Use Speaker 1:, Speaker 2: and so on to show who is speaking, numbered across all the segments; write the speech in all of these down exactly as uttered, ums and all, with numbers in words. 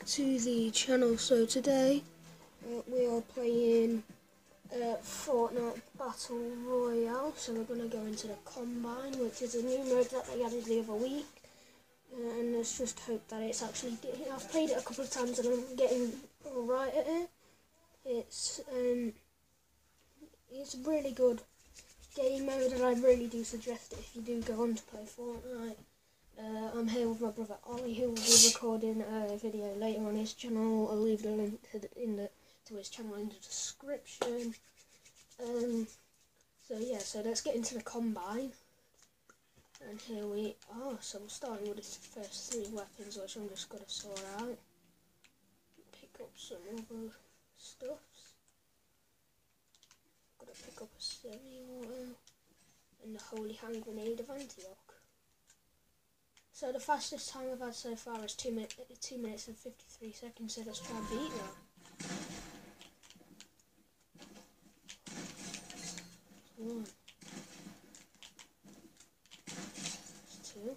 Speaker 1: back to the channel. So today uh, we are playing uh, Fortnite Battle Royale. So we're going to go into the Combine, which is a new mode that they added the other week. Uh, and let's just hope that it's actually... I've played it a couple of times and I'm getting alright at it. It's, um, it's a really good game mode, and I really do suggest it if you do go on to play Fortnite. Uh, I'm here with my brother Ollie, who will be recording a video later on his channel. I'll leave the link to, the, in the, to his channel in the description. Um, so yeah, so let's get into the Combine. And here we are. So we're starting with the first three weapons, which I'm just going to sort out. Pick up some other stuffs. Got to pick up a semi-auto and the Holy Hand Grenade of Antioch. So the fastest time I've had so far is two, min two minutes and fifty-three seconds, so let's try and beat that. One. That's two.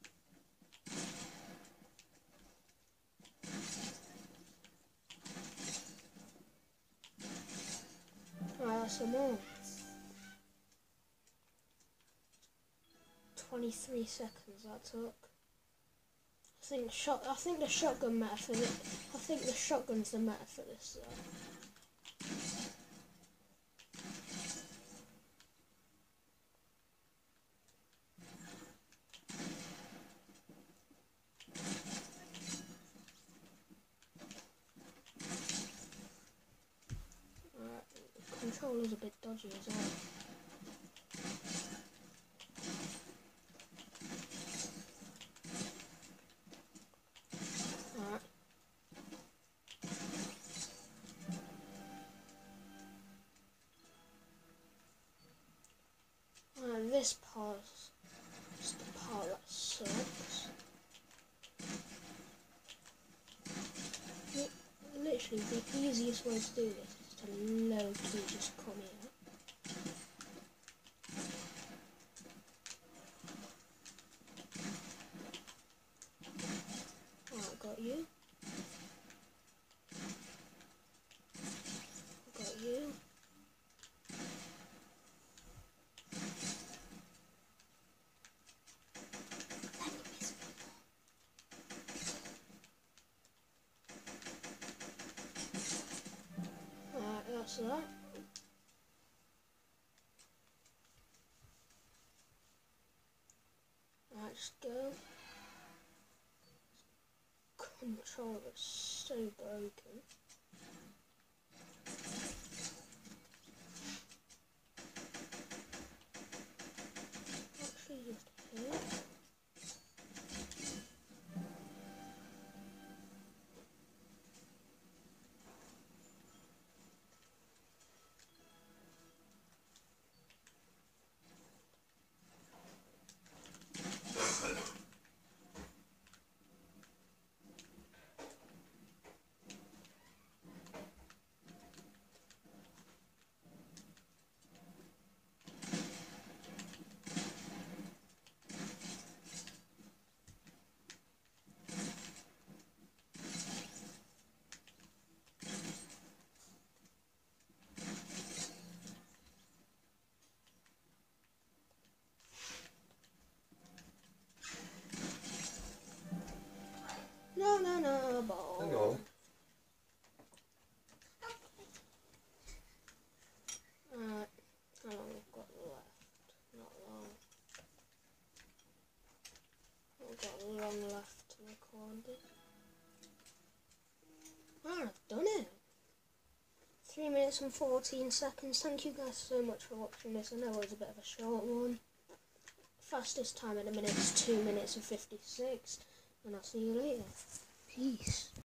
Speaker 1: Alright, that's some more. twenty-three seconds that took. I think shot. I think the shotgun meta for this. I think the shotgun's the meta for this. Though. Alright, the controller's a bit dodgy as well. This part is the part that sucks. Literally, the easiest way to do this is to low-key just come here. Alright, got you. Got you. That's that. Right, just go. Controller is so broken. Actually, just here. No, no, no, ball.
Speaker 2: Hang on.
Speaker 1: Alright, how long I've got left? Not long. I've got long left to record it. Ah, I've done it! three minutes and fourteen seconds. Thank you guys so much for watching this. I know it was a bit of a short one. Fastest time in a minute is two minutes and fifty-six. And I'll see you later. Peace.